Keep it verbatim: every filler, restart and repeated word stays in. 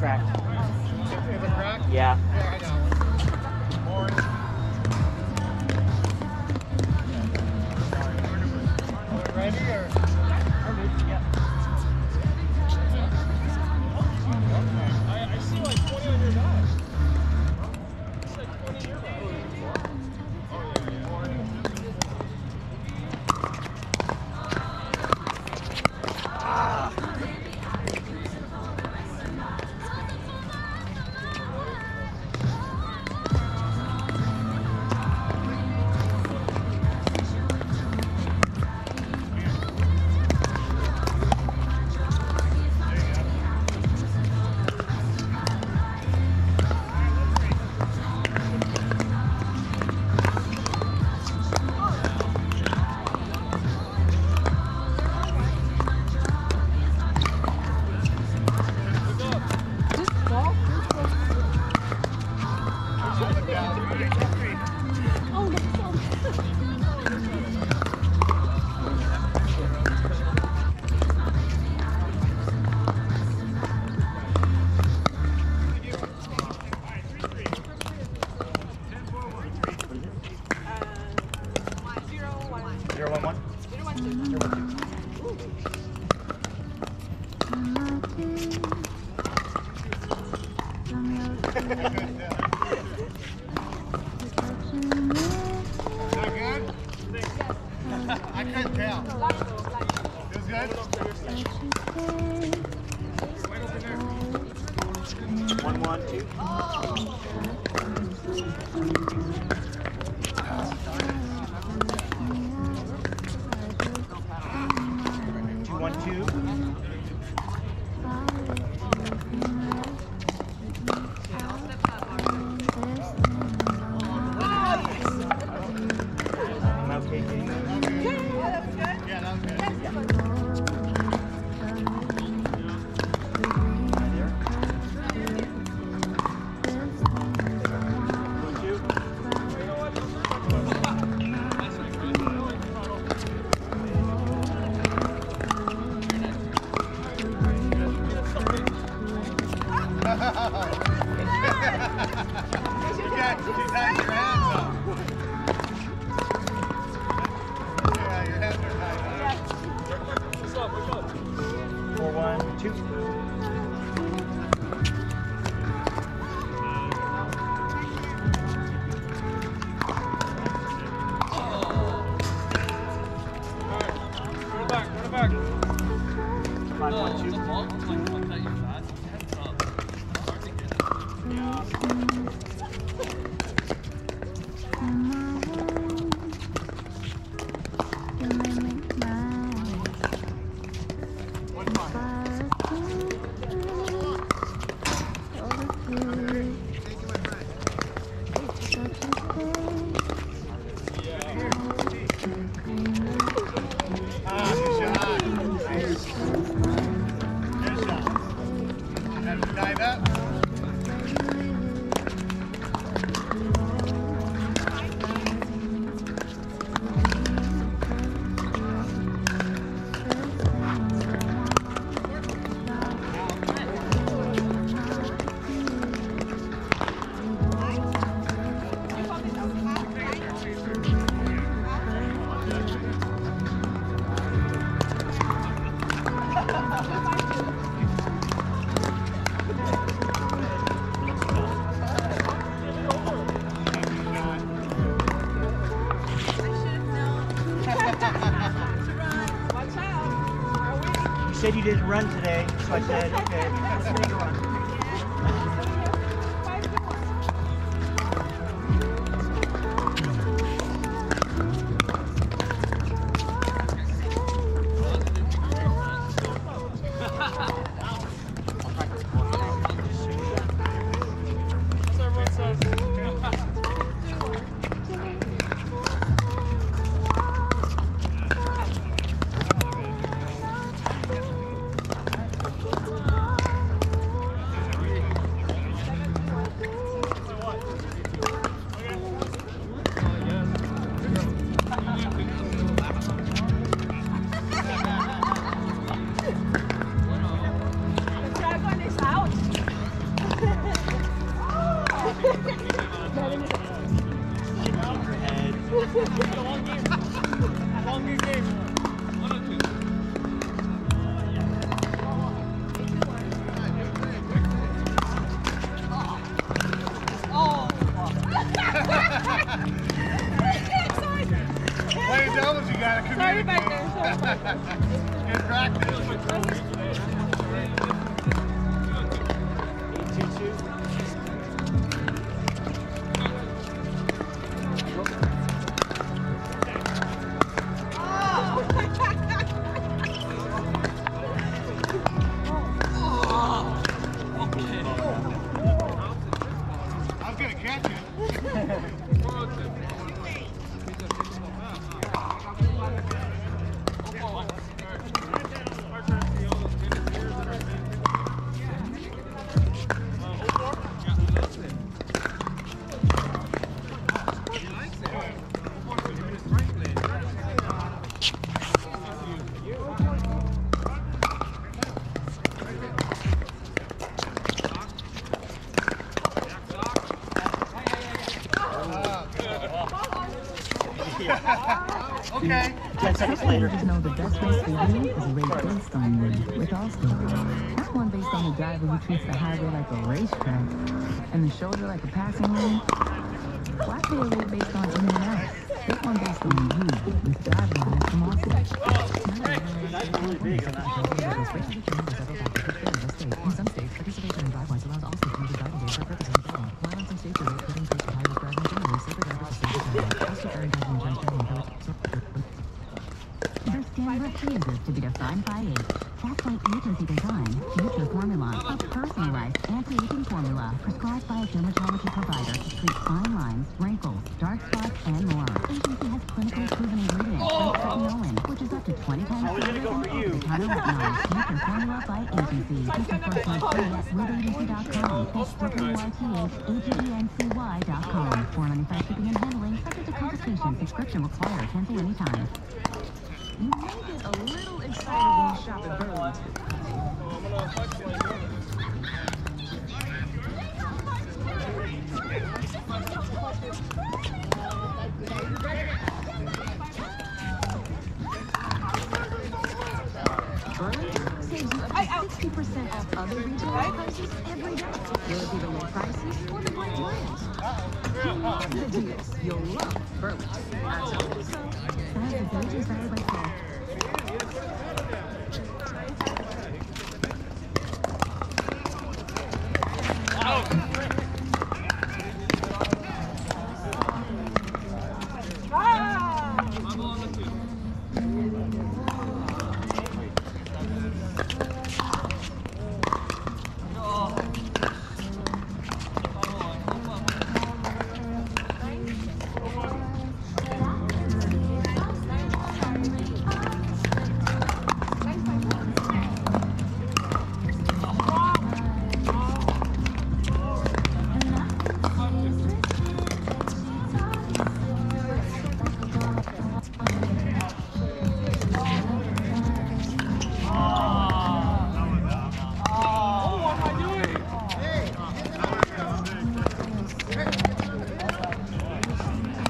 cracked. Is it cracked? Yeah. Yeah, I got one. Orange. Are we ready or? I, I see like twenty on your dog. I see like twenty on your dog. Oh, yeah, yeah. Ah. Zero one one. Zero one two. Zero one two. Not good? I couldn't tell. Feels good? Right over there. One one two. Two one two. I'm okay, Katie. Yeah, that was good. Four one two. Five one two. Dive up. You said you didn't run today, so I said, okay, let's make a run. Good practice. eight two two. I'm gonna catch it. Okay. Ten seconds later. Just know the best race for you is a race based on you with Allstate. Not one based on the driver who treats the highway like a racetrack and the shoulder like a passing lane. Why pay a rate based on anyone else? Pick one based on you with driving lines from Allstate. That's really big on In some states, participation in driveways allows Allstate to use driving data for purposes of billing. While in some states, your rate could increase with high-risk driving generally, safer drivers will save the time. Allstate earned driving insurance generally encourage. The scan refuses to be defined by age. That's why agency design Future Formula, a personalized anti-aging formula prescribed by a dermatology provider to treat fine lines, wrinkles, dark spots, and more. Agency has clinically proven ingredients like tretinoin, which is up to twenty times How is better it go than for you? over-the-counter retinol. Future Formula by Agency. Get the first one free at with agency dot com. That's W Y T H A G E N C Y dot com. four ninety-five shipping and handling, subject to complications. Subscription required. Cancel anytime. You may get a little excited when you shop at Burlington. I'm gonna touch you like that. Burlington saves you up to sixty percent off other retail prices every day. You'll see the low prices or the great deals. You love the deals. You'll love Burlington. As always. Size of pages vary by store.